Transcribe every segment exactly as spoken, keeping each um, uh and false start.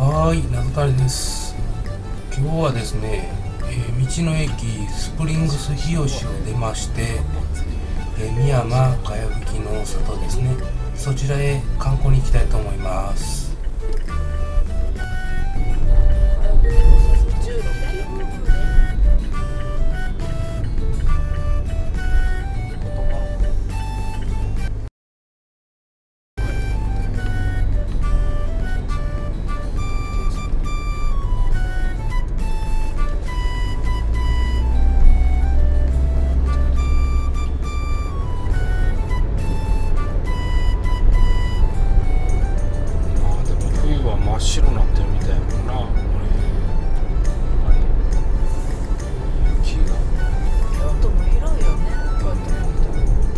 はい、謎谷です。今日はですね、えー、道の駅スプリングス日吉を出まして、えー、美山かやぶきの里ですね、そちらへ観光に行きたいと思います。 真っ白になってるみたいやもんな、これ。あれ、雪が。 京都も広いよね、こうやって見ると。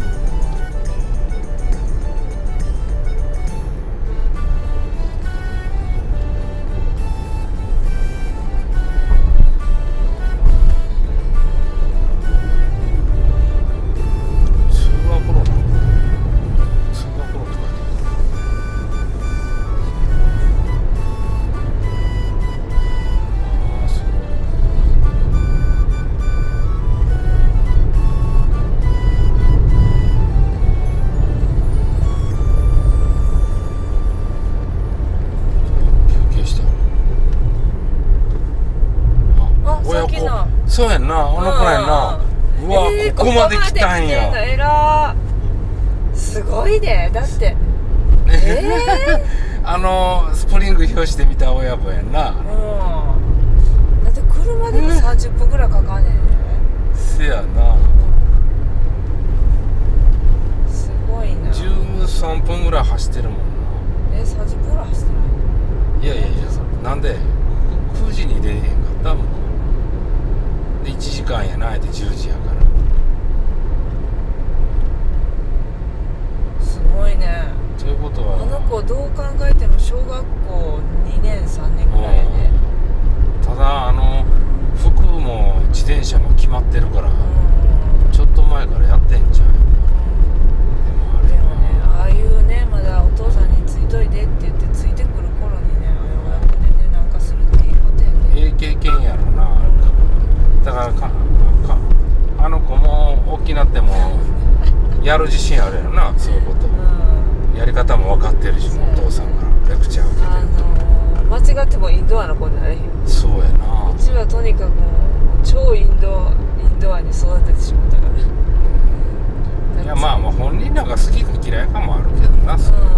通学路なの？通学路って書いてある。そうやんな、あの子やんな。うわ、えー、ここまで来たんや。 えらー、すごいね。だってえー、あのスプリング表紙で見た親子やんな。うん、 だって車でもさんじゅっぷんぐらいかかんねんね。 せやな、 すごいな。 じゅうさんぷんぐらい走ってるもんな。 え、さんじゅっぷんぐらい走ってない？ いやいやいや、なんでくじに出えへんかったもん。でいちじかんやな、あえてじゅうじやから。 すごいね。 ということはあの子どう考えても小学校にねんさんねんぐらいやね。 ただあの服も自転車も決まってるから、ちょっと前からやってんじゃん。でもあれでもね、ああいうね、まだお父さんについといでって言ってついてくる頃にね、親子でね、なんかするっていいことやね。 ええ経験やろな。だからかかあの子も大きなってもやる自信あるやろな、そういうこと、うん、やり方も分かってるし、お父さんからレクチャー受けてる、 あのー、間違ってもインドアの子になれへん。 そうやな。 うちはとにかく超インドインドアに育ててしまったから、うん、いやまあまあ本人なんか好きか嫌いかもあるけどな、うん、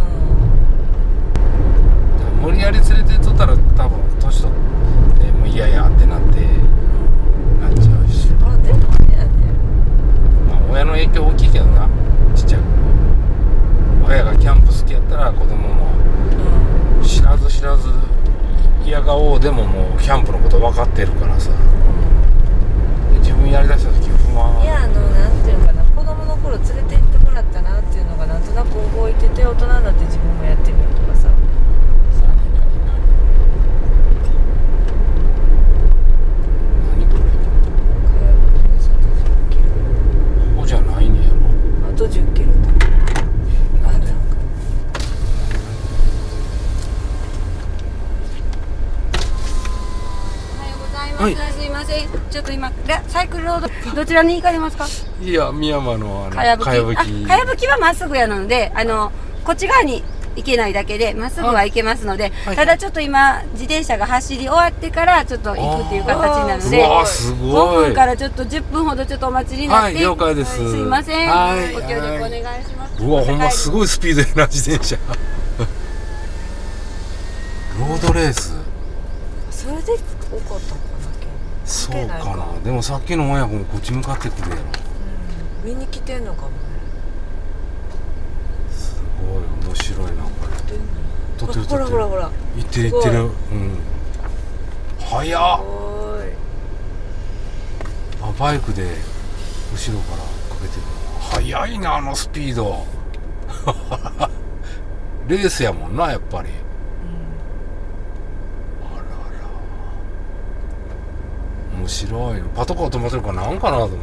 無理やり連れてっとったら多分年取ってもう嫌やってなってなっちゃうし。 あ、でもあれやね、 まあ親の影響大きいけどな、ちっちゃい親がキャンプ好きやったら子供も知らず知らず嫌がおうでももうキャンプのこと分かってるからさ、で自分やりだした時不安。 いや、あのなんていうかな、子供の頃連れて行ってもらったなっていうのがなんとなく覚えてて、大人になって自分もやってみるとかさ。 じゃないねやろ。 あとじゅっキロと。 なんで？ おはようございます。はい、すいません。ちょっと今サイクルロードどちらに行かれますか？ いや、美山のあのかやぶき。 かやぶき。 かやぶきはまっすぐやので、あのこっち側に行けないだけでまっすぐは行けますので、はい、ただちょっと今自転車が走り終わってからちょっと行くっていう形なので、 うわすごい、 ごふんからちょっとじゅっぷんほどちょっとお待ちになって、 はい、了解です。 すいません、 はい、 ご協力お願いします。 うわ、ほんますごいスピードやな、自転車ロードレース、 それで多かったのかな。 そうかな。でもさっきの親子もこっち向かってくるやろ、 うん、見に来てんのかもね。 すごい面白いな、これ。撮ってる撮ってる。 ほらほらほら、 行ってる行ってる。うん、速っ。あ、バイクで後ろからかけてる。速いな、あのスピードレースやもんな、やっぱり。面白い。パトカー止まってるからなんかなと思って。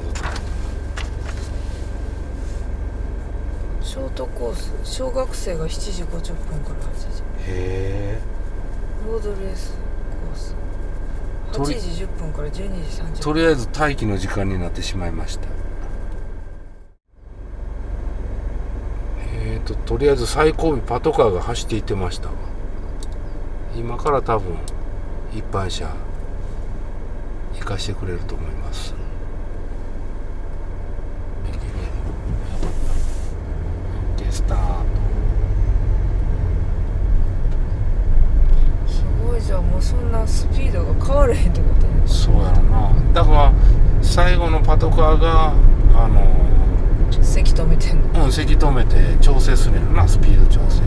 ショートコース、小学生がしちじごじゅっぷんからはちじ。 へえ。 ロードレースコースはちじじゅっぷんからじゅうにじさんじゅっぷん。 とりあえず待機の時間になってしまいました。えーととりあえず最後尾パトカーが走っていってました。今から多分一般車行かしてくれると思います。でスタート。 すごいじゃん、もうそんなスピードが変わらへんってことね。 そうやろな。だから最後のパトカーがあのせき止めてんの。 うんせき止めて調整するんやろな、スピード調整。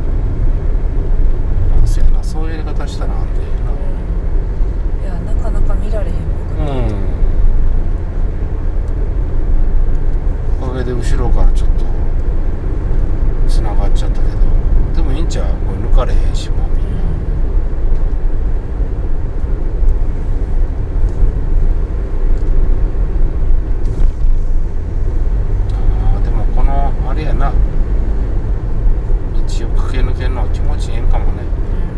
あ、そうやな、そういうやり方したら安定やな。 いや、なかなか見られへんもんか。 うんおかげで後ろからちょっとつながっちゃったけど、でもいいんちゃう、これ抜かれへんしもうみんな。あーでもこのあれやな、道を駆け抜けるのは気持ちいいんかもね。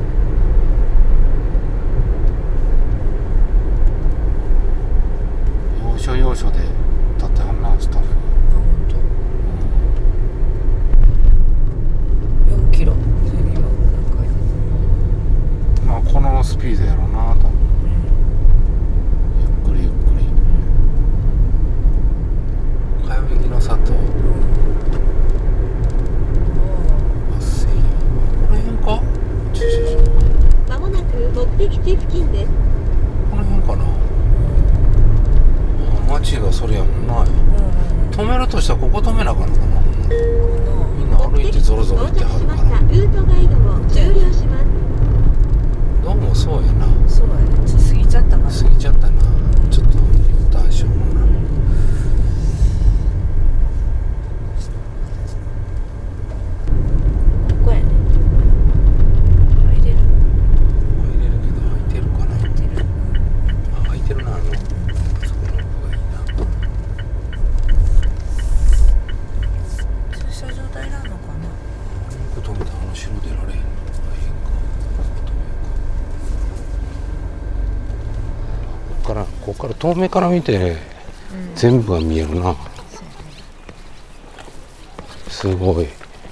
要所要所で立ってはんなスタッフ。 よんキロ今まあこのスピードやろうなと。ゆっくりゆっくり。かやぶきの里。この辺か？駐車場。 まもなく目的地付近です。 この辺かな。あ、街がそれやもんな。止めるとしたらここ止めなあかんのかな。みんな歩いてゾロゾロ行ってはるから。 ルートガイドを終了します。 どうもそうやな。 そうやね、ちょっと過ぎちゃったかな。 過ぎちゃったな。ちょっと U ターンしようかな。 ここやね。入れる。 入れるけど空いてるかな。 入ってる。 あ、空いてるな。あのあそこの方がいいな。 駐車場代なのかな。 ここ止めたらあの城出られへんの。大変か。ここからここから遠目から見て、 うん、 全部が見えるな。すごい。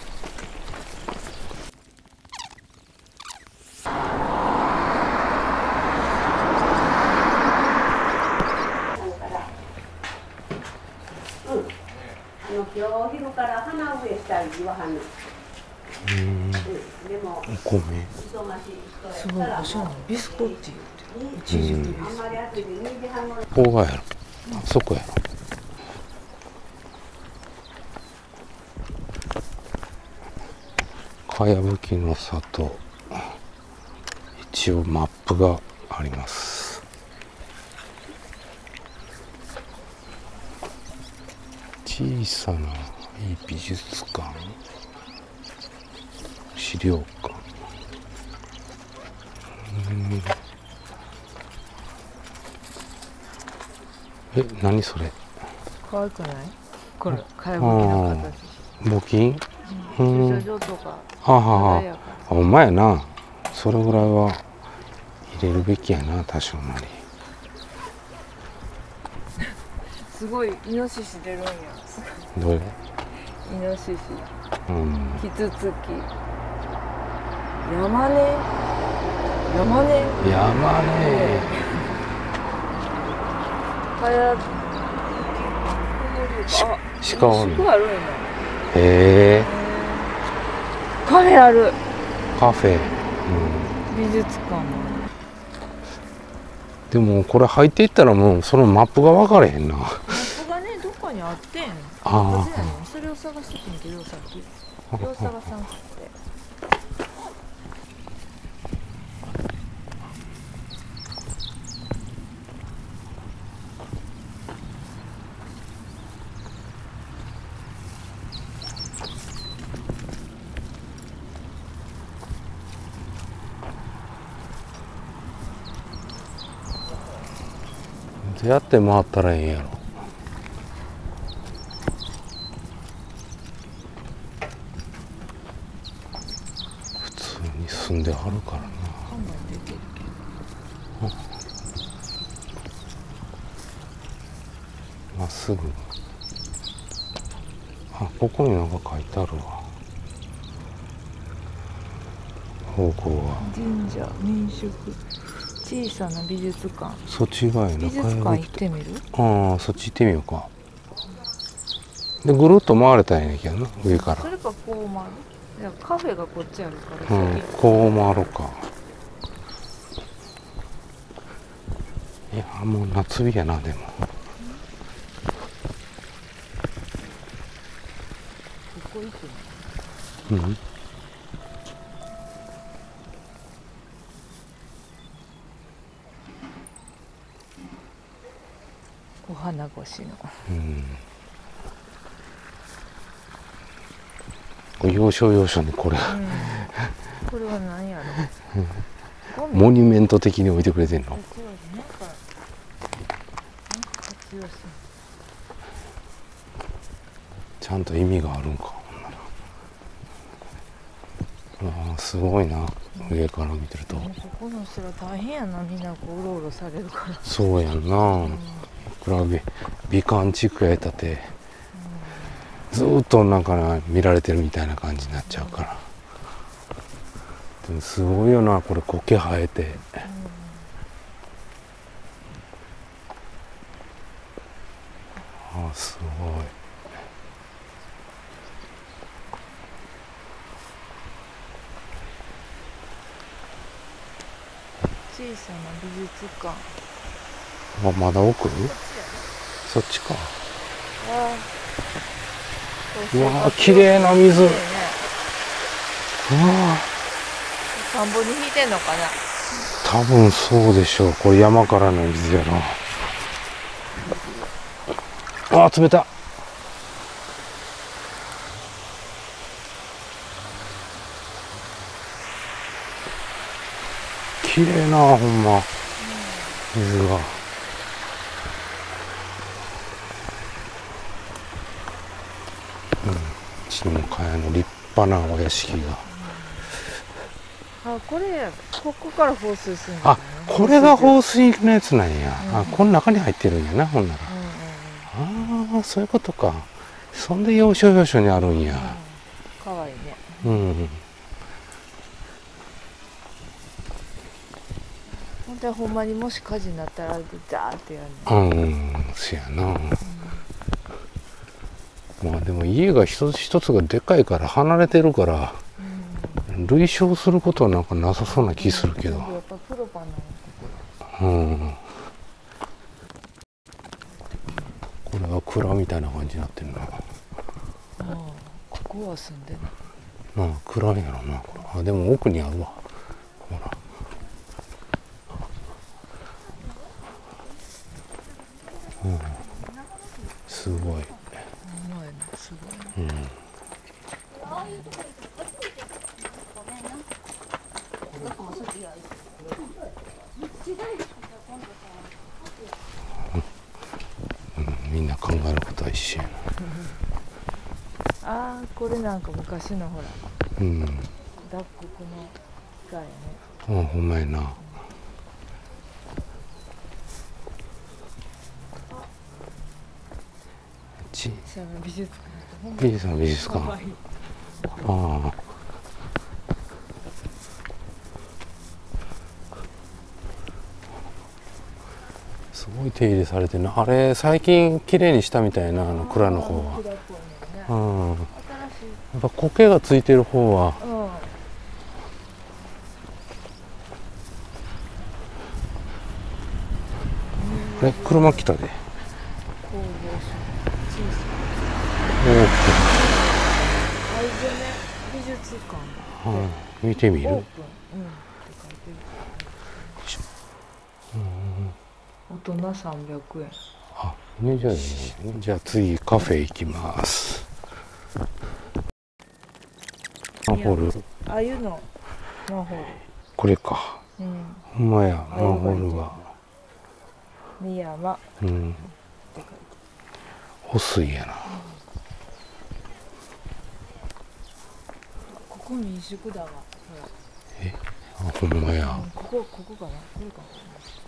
今日お昼から花植えしたり岩花。 うん。 でもお米。 忙しい人やすごい、 ったらおしゃれなビスコって言ってる。いちじくビスあんまり暑いでにじはんごろ。 ここがやろ。あそこやろ。かやぶきの里。一応マップがあります。小さないい美術館、資料館。うんえ、何それ？ 可愛くない？これ、かやぶきの形。 募金？う駐車ん。 場とか。 はあはあ穏やかあ、ほんまやな。それぐらいは入れるべきやな、多少なり。 すごい、イノシシ出るんや。 どれ？ イノシシ。 うん。 キツツキ。山根。山根。 山ね。 かや。 しあ、 鹿おる鹿あるんや。 へえ。 カフェある。 カフェ。うん。 美術館も。 でもこれ入っていったらもうそのマップが分かれへんな。 マップがね、どっかにあってん。 あそうやねん、それを探しててんけど、さっき。よう探さんくって。 どうやって回ったらええんやろ。普通に住んではるからな。 まっすぐ。あ、ここになんか書いてあるわ。方向は神社、民宿、小さな美術館。 そっち側やな。 美術館行ってみる？ ああ、そっち行ってみようか。でぐるっと回れたらいいんやけどな、上から。 それかこう回る。いやカフェがこっちあるから。 うん、こう回ろうか。いやもう夏日やな。でもここ行くの？ うん。 お花越しの。 うん。要所要所にこれ、うん、 これは何やろ。 モニュメント的に置いてくれてんの。 なんかなんか活用する。 ちゃんと意味があるんか。ああ、すごいな。上から見てると。 ここの人ら大変やな。みんなこううろうろされるから。 そうやんな。うん、比べ美観地区やったって、うん、ずーっとなんか見られてるみたいな感じになっちゃうから。でもすごいよな、これ苔生えて。うん、ああ、すごい。 小さな美術館。 あ、まだ奥？そっちか。うわあ、綺麗な水。うわあ。 田んぼに引いてんのかな。 多分そうでしょう。これ山からの水やな。あ、冷た。綺麗な、ほんま水が。うん、ちにもかやの立派なお屋敷が。 あ、これここから放水するんだ、ね。 あ、これが放水のやつなんや。うん、あ、この中に入ってるんやな、ほんなら。うんうん、ああ、そういうことか。そんで要所要所にあるんや。 うん、かわいいね。 うん。 ほんとはほんまにもし火事になったらあれでダーってやるの。うん、そやな。うん、まあでも家が一つ一つがでかいから離れてるから、うん、類焼することはなんかなさそうな気するけど。やっぱプロパンなの。うん。これは蔵みたいな感じになってるな。ああ、ここは住んでない。 ああ、蔵やろな。あ、でも奥にあるわ。ほら。うん、すごい。すごい。うん。うん、みんな考えることは一緒やな。 ああ、これなんか昔のほら。うん。脱穀の機械ね。 うん、ほんまやな。小さな美術館。小さな美術館。ああ。すごい手入れされてるな。あれ最近綺麗にしたみたいな、あの蔵の方は。うん。やっぱ苔がついてる方は。うん、え、車来たで。 美術館。 はい、見てみる。うん、 大人さんびゃくえん。 あ、ね、じゃあ、ね、じゃあ次カフェ行きます。マンホール。 ああいうの。マンホール。 これか。うん、ほんまや、マンホールが。 三山。 うん。保水やな。 ここ民宿だわ。 え、 あ、ほんまや。 うん、ここここかな、これかな。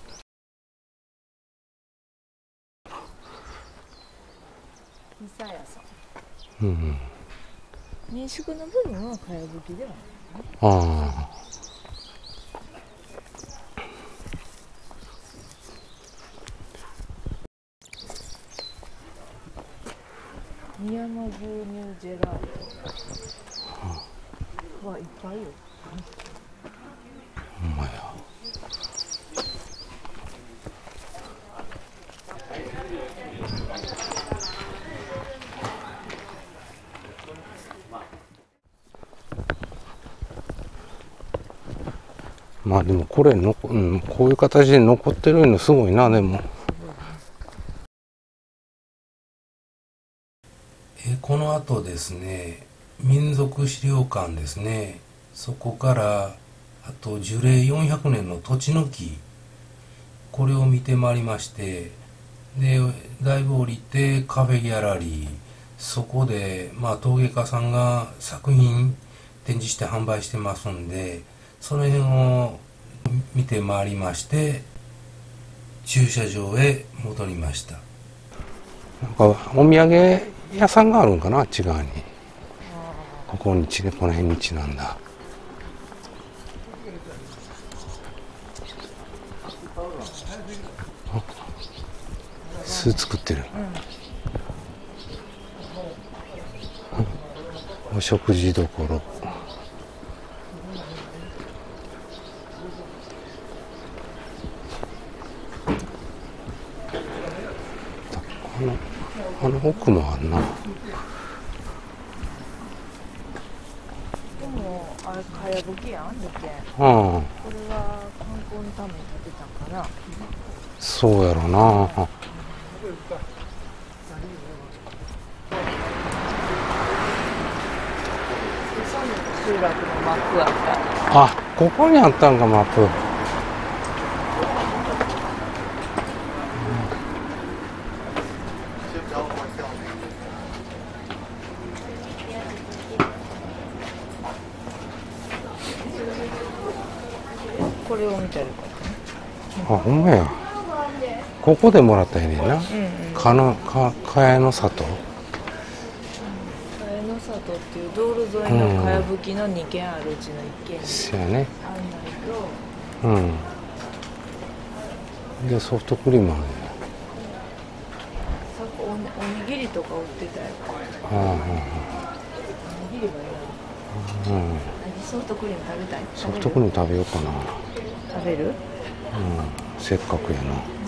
久屋さん。 うん。 民宿の部分はかやぶきではない。 ああ。 深山牛乳ジェラートはいっぱいよ。 ほんまや。まあでもこれの、うん、こういう形で残ってるのすごいな。でもえこの後ですね、民族資料館ですね、そこからあと樹齢よんひゃくねんの土地の木、これを見てまいりまして、でだいぶ降りてカフェギャラリー、そこでまあ陶芸家さんが作品展示して販売してますんで、その辺を見て回りまして駐車場へ戻りました。 なんかお土産屋さんがあるんかな、あっち側に。ここにちこの辺にちなんだ。巣作ってる、うん、お食事どころ。あのあの奥もあんな。 でもあれかやぶきやんだけ。 ああ、 これは観光のために建てたんかな。 そうやろな。 集落のマップあった。 あ、ここにあったんか、マップ。 これを見てるかあ、ほんまや。ここでもらったんやねんな。 ら。うんうん。 かのかかやの里。 かやの里っていう道路沿いのかやぶきのにけんあるうちのいっけんにそやね。 案内と、 うん。でソフトクリームあるね。 さおにおにぎりとか売ってたよ。 ああ、 おにぎりはいらん。 うん。 何ソフトクリーム食べたい？ ソフトクリーム食べようかな。 食べる？ うん。せっかくやな。